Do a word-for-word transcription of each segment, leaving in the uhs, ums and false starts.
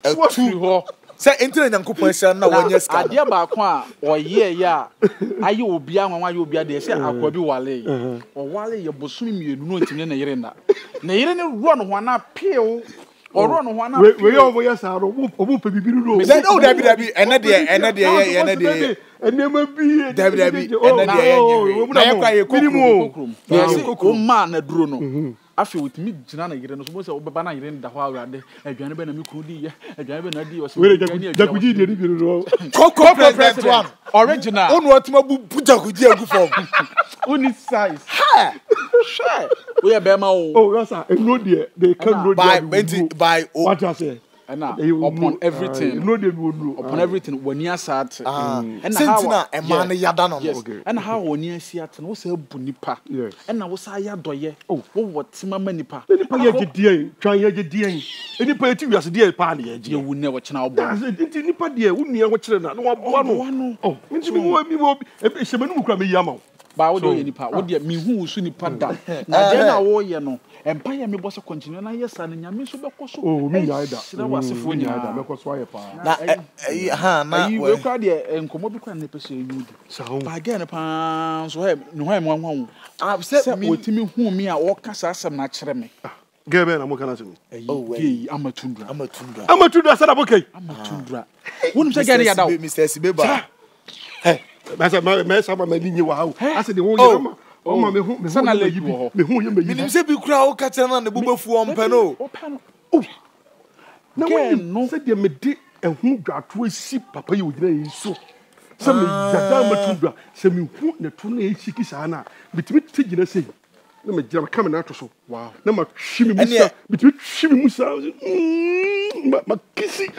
two say enter nyankopon sia na wanya ska ade ba ko a oye ya aye obi anwa aye obi ade say akwa bi wale o wale ye bosumi mienu no ntime na yire na na yire ne ro no ho na peel oro no ho na we we yo voya sa ro obu pe bibiru ro say no dabi dabi ene de ene de ye ene de ene ma bi dabi dabi ene de ye na ye kwa ye kokuru yes o ma na duro no afi with me jina na yire no so mo say obeba na yire nda ho awrade aduane be na me kru di ye aduane be na di o se we jakuji di bibiru ro koko president one original onu otuma bu jakuji agu form uni size ha sure we e be ma o oh yes sir no dey they can no by by what you say and upon everything no dey no upon everything when you sat and how e man yada no and how when you see at no say bu nipa and na wo say yadoye oh wo wotima ma nipa nipa ye gidie twan ye gidie nipa eti wiase die pa na ye ye wu ne wo chena obo nti nipa die wo nua wo kire na no wo no oh nti mi wo mi wo e shemanu mu kra me yama ba wo de nipa wo de mi hu su nipa da na je na wo ye no empa ye me bo so continue na yes na nyame so be koso oh mi nya ida na wasefo nya ida me koso aye pa na ha na we kwa de enkomo bi kwa na pese yudi ba ge na pa so he no he mo anwa ah se mi otimi hu mi a wo kasa asem na kire me ge be na mo kana semi oh ge amatundra amatundra amatundra sada bokai amatundra wonu se ge na yada Mister Sibeba hey masa masa ma linye wa hawo ase de wo ye ma o ma me hu me sana le yi me hu ye me yi minim se bi kura o ka tena na bubafu o mpe no oh na we no se de me de ehun dwato asi papa ye ogira yi so se me dada matundra se me hu ne to na echiki saa na bitimi tigina sei na me gira kamera na to so wow na ma hwimi musa bitimi hwimi musa ma kisi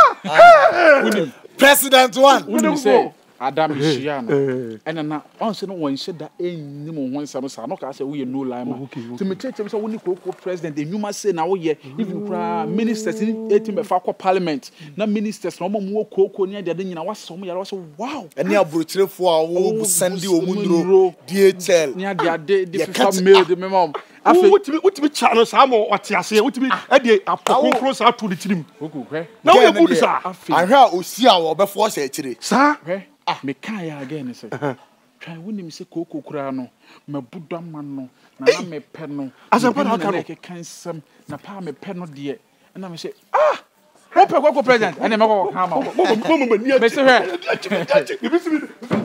ah president one wouldn't say Adam Shiana and na on say no one said that any mo one some say no ka say we no lie ma to me tell say we ko president the nyuma say na we even kra ministers eighteen be fa parliament na ministers no mo ko ko ni de nyina waso mo yare waso wow ene aburutirefo a wo sandi o mundro D H L ni ade ade the FIFA mail the memo afi wotimi wotimi cha no sa mo wate ase wotimi e de apokonkro sa to de tirim okuhwe na we good sa ahwa osi a wo be fo se akire sa ah me kan ya again say twan wonim se koko kura no mabudo ma no na na me pe no asampa na aka no ke kansam na pa me pe no de na me say ah wo pe koko president ene me koko kan ma mo mo ni me se he ibi si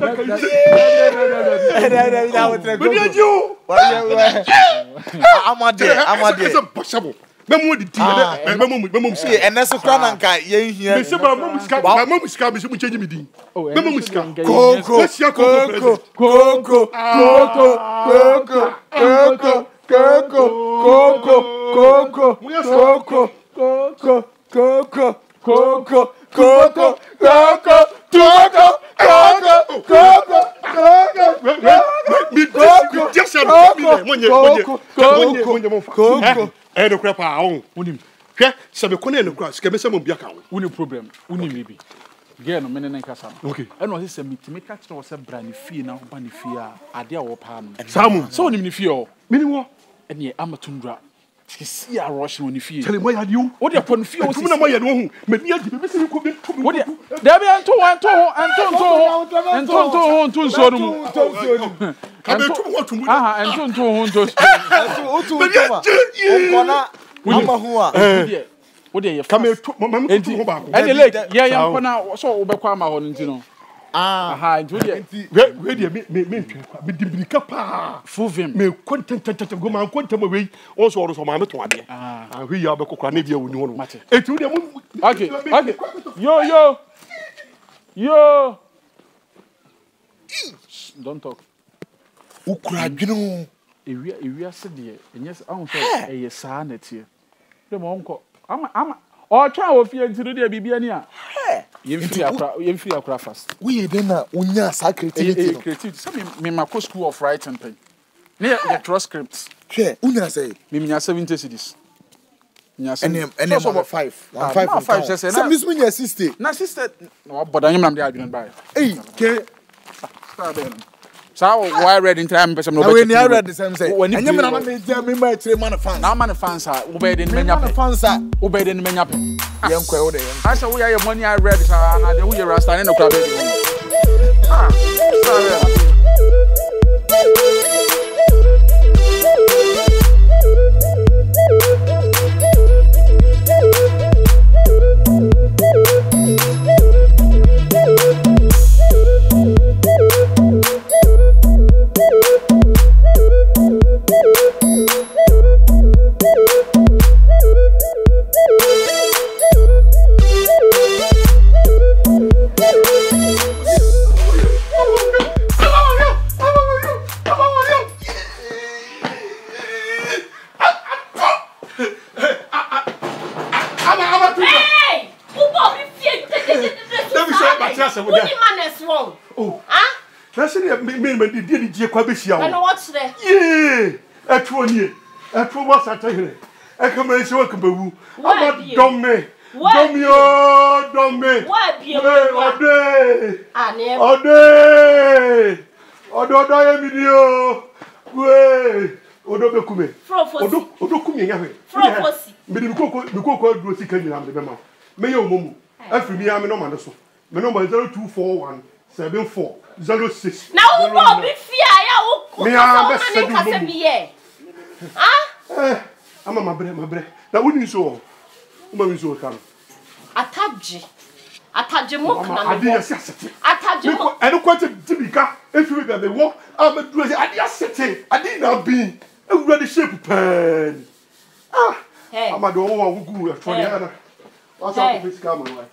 amade amade memo di ti memo memo see eneso kra na nka ye hia me se ba memo ska ba memo ska be se mu change mi din memo ska koko koko koko koko koko koko koko koko koko koko koko koko koko koko koko koko koko koko mi koko just say mo nye mo nye mo nye mo fa eh no kra pa on unim hwe se me kone no kra se me se mo bia ka wo uni problem uni maybe ge no mene nka sam okay e no se me timi ka kire wo se bra ni fie na ho ba ni fie a ade a wo pa no samu so uni ni fie o mini wo ene amatundra si a rush no ni fie tele mo ya di o wo de pon fie wo si na mo ya no hu me ni adi be se ko be tu wo de da bi anto anto anto anto anto anto anto so no mu ka be tu mo tu mu aha anto anto anto otu okona ama hu a wo de ye ka me tu mo me tu ho ba ko ene le ye ye nkona so wo be kwa ma ho nti no ah aha nti wo de we we de me me me ntwe me dimbirika pa fuvim me kontententente go ma kontema we on so oro so ma me to ade ah hwi ya be kokra na dia woni hono eti wo de mo okay okay yo yo yo don't talk ukura adwenu ewia ewia se de enye ahun so eye saa na tie de mo nko ama ama o twa ofie ntiro de bibia ni a yemfi akra yemfi akra fast we dey na unya sa creativity creativity so me me ma school of writing pen ne the transcripts hwe unya say me nya seventy cedis nya seventy ene ene five one five five say na miss me nya sixty na sixty no boda nyam nam de adwene bai eh ke start there So why red in time person no. When you read the same say. When you me me me three man fans. Now man fans are obey the menya man fans are obey the menya pe. Yen kwa wo de yen. I say we are money I read sa na de we are standing no crowd. Ah. Sorry. And what's there? Yeah, a twenty, a two was at here. I come and show a caboo. What don't me? Don't me, oh, don't me. What be a day? Annie, all day. Oh, don't die a video. Way, or don't come in. Or don't come in. Because do see can the memo. May your mum. After me, I'm no man. My number zero two four one seven four zero six. Now, who will be fear? Me, I'm a second. Ah, I'm a my bread, my bread. That wouldn't so. Woman is so come. Attach. Attach him. I did a attach him. I don't quite a Tibika. If you got the walk, I'm a dress. I did set. I did not be a ready shape pen. Ah, I'm a door who grew a twenty. What's up with this camera?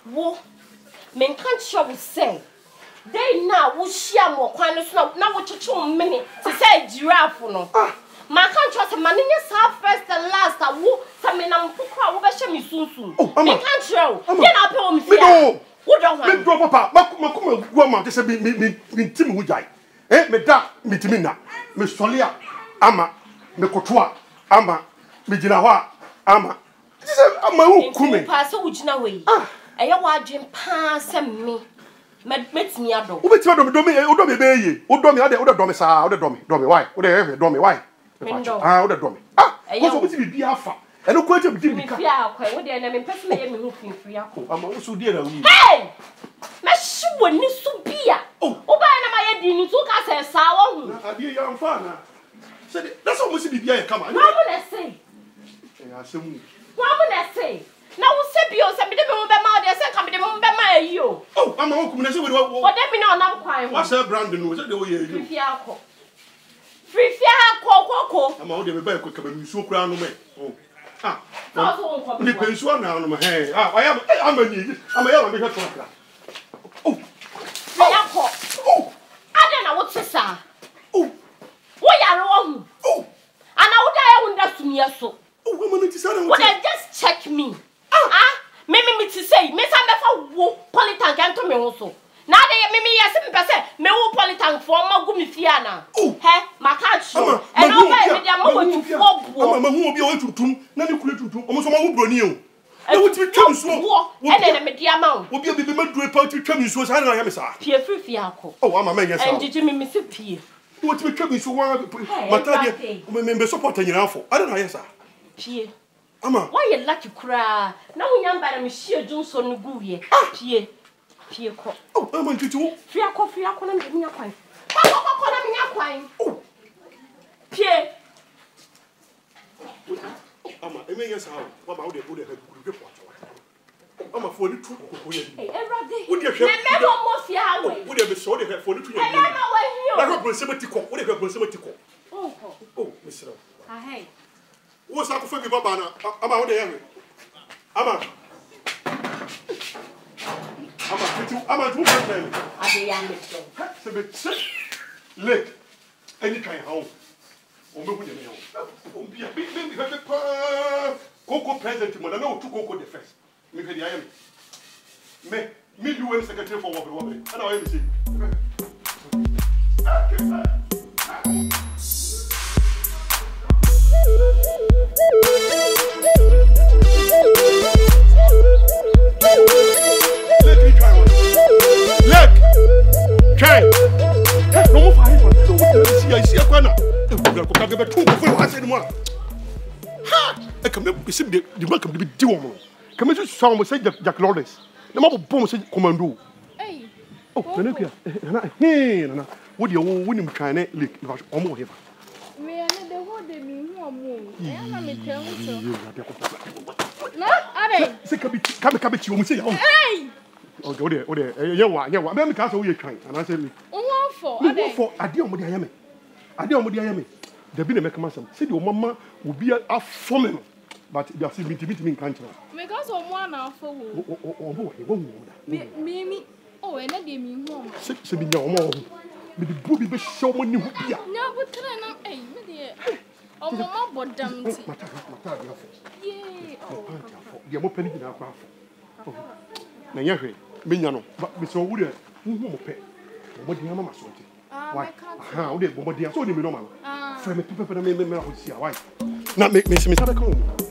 Men can't show say. They now will share more quite now. Now, what you two minutes to say giraffe no. My can't trust a man in your south first and last. I will some in a cook over show me soon soon. Oh, I can't show. Then I'll pay me. No, what don't want? Drop up, Macuma, Guama, to say me, Tim Woodjai. Eh, me da, me Timina, me Solia, Ama, me Cotua, Ama, me Jinawa, Ama. This is a my own pass which no way. I am watching pass and me. Met me a dog. Who bet you don't do me? You don't be you don't me. I don't do me, sir. I don't do me. Do me why? Would they do me why? Ah, would do me. Ah, what's what to be alpha? And no question to me. Yeah, what the enemy person may be moving free. I'm also dear. Hey! My shoe needs to be. Oh, oh, by my head, you took us a sour. I dear young father. Said that's almost the beer. Come on. What would I say? I assume. What would I say? Now, say you send me the moon by my dear, come to the moon by my you. Oh, I'm a woman. What let me know I'm quiet. What's her brand new? The way you free fiaco. Free fiaco. I'm out of the back of so crown me. Oh, ah, the pension now on my head. I am, I'm a need. I'm a young bigger trucker. Oh, fiaco. Oh, I don't know what to say. Oh, what are wrong? Oh, and I would die on that to me so. Oh, woman, it is I just check me. Ah, me me to say, me some befa wo politank ento me ho so. Na de me me yes me pese me wo politank for ma gu me fia na. He, maka chu. E no ba me dia ma wo tu fo bo. Ma hu obi o tuntum, na ne kule tuntum. Omo so ma wo broni o. Na wo ti twam so. E na na me dia ma wo. Obi obi be ma dure pa ti twam so sa na ya me sa. Pie free fia ko. Oh, ama ma yes. And did me me se pie. Wo ti twam so wa mata de me me support anyina fo. I don't know yes sir. Pie. Ama, why you lucky cry? Now we am by the Monsieur Johnson no go here. Pie. Pie ko. Oh, I'm going to free a coffee a corner me a coin. Papa corner me a coin. Oh. Pie. Ama, I mean yes how. What about the good report? I'm a for the two. Hey, every day. Would you never more fear how? Would you be so the for the two? I never were here. I got Cemetery. What have you Cemetery? Oh, oh, Mister. Ah, hey. What's up for me, Babana? I'm out there. I'm a. I'm a. I'm a. I'm a. Lick. Any kind of home. Coco present, but I know two Coco the first. Me, I am. Me, me, you were secretary for what we want. And I am saying. Look, try. No more fire for na ko ka be tu ko fo wa se ni mo ha e ka me be se de de ma ka be di wo mo ka me so mo se Jack Lawrence na ma bo bom se commando Hey. oh na na na he na na wo de wo wo nim twan ne lake na o mo he fa Me and the whole day me who am mo. I am me tell you. No, are. se ka be ka be ka be ti wo mo se ya Hey. okay, ode ode ye wa ye wa me ka so we twan ana se me Who for? me go for ade o mo de ayame ade o mo de ayame da bi na me kama sam se de o mama obi afo me no but they are me me me kan tira Because of one now for who? o o o bo e bo mu da Me me me. Oh, and I gave me home. se se bi nya o mo me de bu bi be show mo ni hu bia No, but try now. Hey, me dear. Oh, mama, but damn it. mata mata dia fo Yeah. Oh. dia mo pani gina kwa afo na nya hwe me nya no me so wu de hu hu mo pe mo de mama so nti Ah, why I can't. aha wo de mo de so ni me no ma no Ah. fra me pepe na me me me ho sia why na me me se me sabe kan